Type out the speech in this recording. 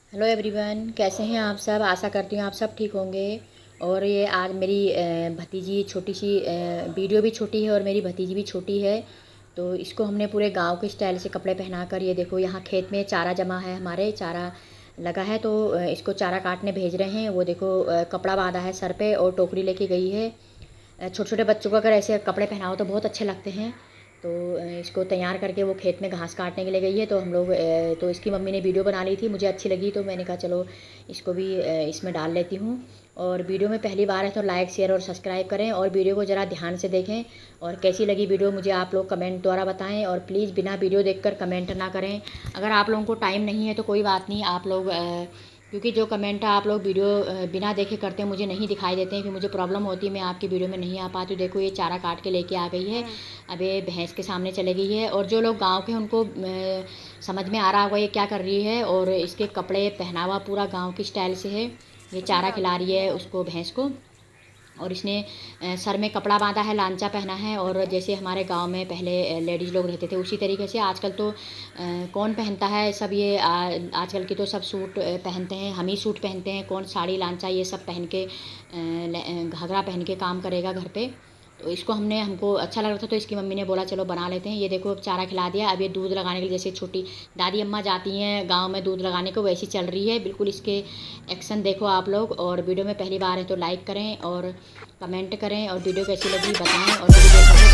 Hello everyone, कैसे हैं आप सब। आशा करती हूँ आप सब ठीक होंगे। और ये आज मेरी भतीजी छोटी सी वीडियो भी छोटी है और मेरी भतीजी भी छोटी है। तो इसको हमने पूरे गांव के स्टाइल से कपड़े पहना कर, ये देखो यहाँ खेत में चारा जमा है, हमारे चारा लगा है। तो इसको चारा काटने भेज रहे हैं। वो देखो कपड़ा बांधा है सर पे और टोकरी लेके गई है। छोटे छोटे बच्चों को अगर ऐसे कपड़े पहनाओ तो बहुत अच्छे लगते हैं। तो इसको तैयार करके वो खेत में घास काटने के लिए गई है। तो हम लोग तो इसकी मम्मी ने वीडियो बना ली थी, मुझे अच्छी लगी तो मैंने कहा चलो इसको भी इसमें डाल लेती हूँ। और वीडियो में पहली बार है तो लाइक शेयर और सब्सक्राइब करें और वीडियो को ज़रा ध्यान से देखें। और कैसी लगी वीडियो मुझे आप लोग कमेंट द्वारा बताएं। और प्लीज़ बिना वीडियो देखकर कमेंट ना करें। अगर आप लोगों को टाइम नहीं है तो कोई बात नहीं, आप लोग क्योंकि जो कमेंट आप लोग वीडियो बिना देखे करते हैं मुझे नहीं दिखाई देते हैं, फिर मुझे प्रॉब्लम होती है, मैं आपकी वीडियो में नहीं आ पाती हूँ। देखो ये चारा काट के लेके आ गई है, अब ये भैंस के सामने चले गई है। और जो लोग गांव के उनको समझ में आ रहा होगा ये क्या कर रही है। और इसके कपड़े पहनावा पूरा गांव की स्टाइल से है। ये चारा खिला रही है उसको, भैंस को। और इसने सर में कपड़ा बांधा है, लांचा पहना है। और जैसे हमारे गांव में पहले लेडीज़ लोग रहते थे उसी तरीके से आजकल तो कौन पहनता है सब ये आजकल की तो सब सूट पहनते हैं, हम ही सूट पहनते हैं, कौन साड़ी लांचा ये सब पहन के घाघरा पहन के काम करेगा घर पे। तो इसको हमको अच्छा लग रहा था तो इसकी मम्मी ने बोला चलो बना लेते हैं। ये देखो चारा खिला दिया, अब ये दूध लगाने के लिए, जैसे छोटी दादी अम्मा जाती हैं गांव में दूध लगाने को वैसी चल रही है बिल्कुल। इसके एक्शन देखो आप लोग। और वीडियो में पहली बार है तो लाइक करें और कमेंट करें और वीडियो कैसी लगी बताएं। और वीडियो